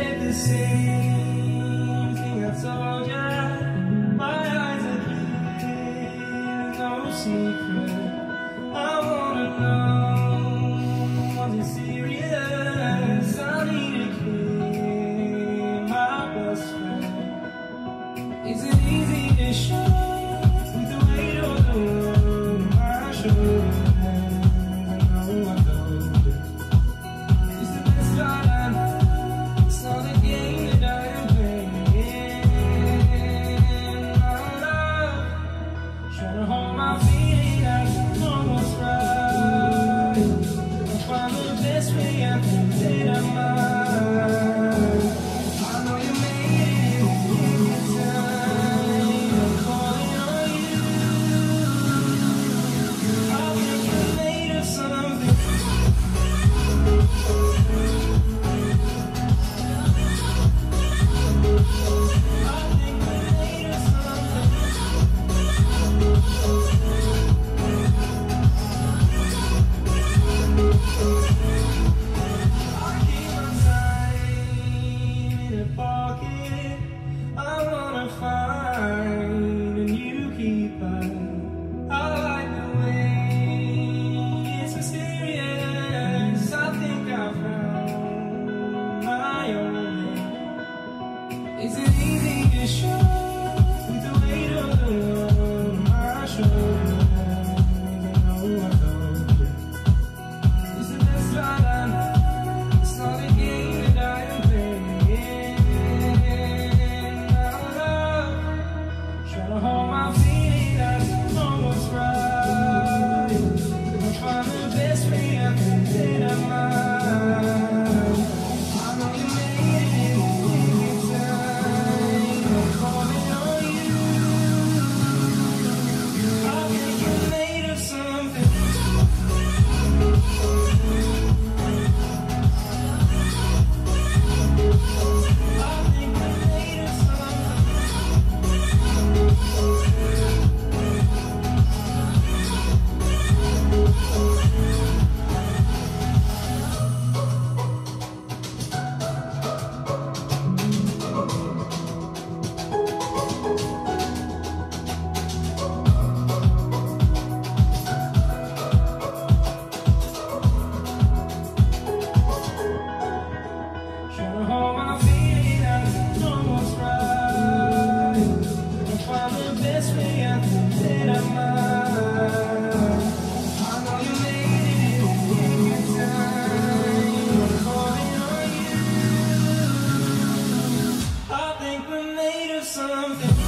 the same thing I told ya. My eyes are clear, no secret. I wanna know, was it serious? I need to clear my best friend. Is it easy to show with the weight of the world on my shoulders? Is it easy to show with the weight of the world on my shoulders? I told you it's the best ride I know. It's not a game that I am playing. Out loud, trying to hold my feeling, I know what's right. I'm trying the best way I can get out my mind. I know you made it. Something